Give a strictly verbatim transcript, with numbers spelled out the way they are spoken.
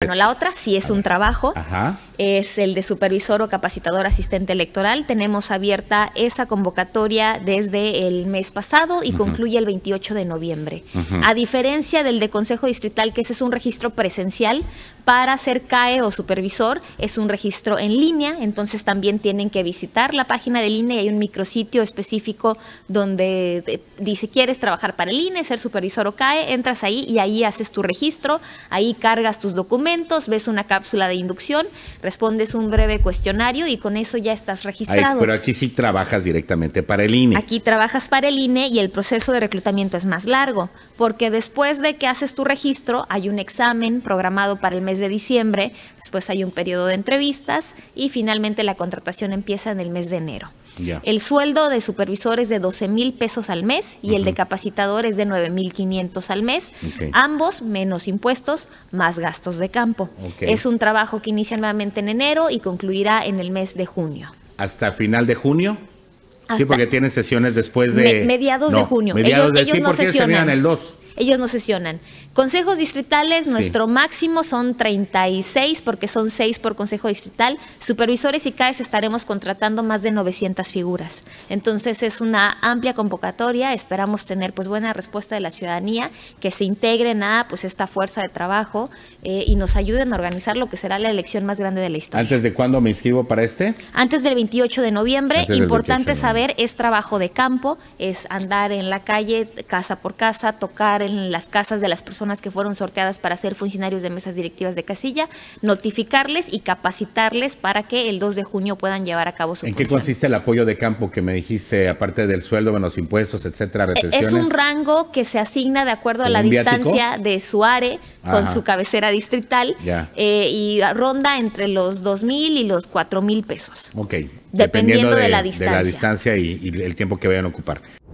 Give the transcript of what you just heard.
Bueno, la otra sí es un trabajo. Ajá. Es el de supervisor o capacitador asistente electoral. Tenemos abierta esa convocatoria desde el mes pasado y uh-huh. concluye el veintiocho de noviembre. Uh-huh. A diferencia del de Consejo Distrital, que ese es un registro presencial, para ser C A E o supervisor es un registro en línea, entonces también tienen que visitar la página del I N E y hay un micrositio específico donde dice, ¿quieres trabajar para el I N E, ser supervisor o C A E? Entras ahí y ahí haces tu registro, ahí cargas tus documentos, ves una cápsula de inducción, respondes un breve cuestionario y con eso ya estás registrado. Ay, pero aquí sí trabajas directamente para el I N E. Aquí trabajas para el I N E y el proceso de reclutamiento es más largo, porque después de que haces tu registro hay un examen programado para el mes de diciembre, después hay un periodo de entrevistas y finalmente la contratación empieza en el mes de enero. Yeah. El sueldo de supervisor es de doce mil pesos al mes y uh-huh. el de capacitador es de nueve mil quinientos al mes. Okay. Ambos menos impuestos, más gastos de campo. Okay. Es un trabajo que inicia nuevamente en enero y concluirá en el mes de junio. ¿Hasta final de junio? Hasta sí, porque tienen sesiones después de... Me, mediados no, de junio. Mediados ellos, de ellos sí, no porque sesionan. el dos. Ellos no sesionan. Consejos distritales, sí. nuestro máximo son treinta y seis, porque son seis por consejo distrital. Supervisores y C A Es estaremos contratando más de novecientas figuras. Entonces es una amplia convocatoria, esperamos tener pues buena respuesta de la ciudadanía, que se integren a pues esta fuerza de trabajo eh, y nos ayuden a organizar lo que será la elección más grande de la historia. ¿Antes de cuándo me inscribo para este? Antes del veintiocho de noviembre. Antes Importante veintiocho de saber, es trabajo de campo, es andar en la calle, casa por casa, tocar en las casas de las personas que fueron sorteadas para ser funcionarios de mesas directivas de casilla, notificarles y capacitarles para que el dos de junio puedan llevar a cabo su ¿En función. qué consiste el apoyo de campo que me dijiste, aparte del sueldo, menos impuestos, etcétera, retenciones? Es un rango que se asigna de acuerdo a la distancia de su A R E con Ajá. su cabecera distrital eh, y ronda entre los dos mil y los cuatro mil pesos. Ok. Dependiendo, dependiendo de, de la distancia. De la distancia y, y el tiempo que vayan a ocupar.